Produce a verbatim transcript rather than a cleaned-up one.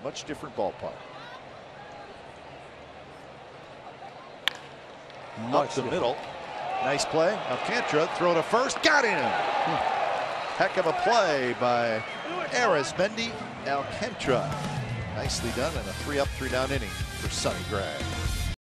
Much different ballpark. Much Up the different. middle. Nice play. Alcantara throw to first. Got him. Heck of a play by Arismendy Alcantara. Nicely done in a three up, three down inning for Sonny Gray.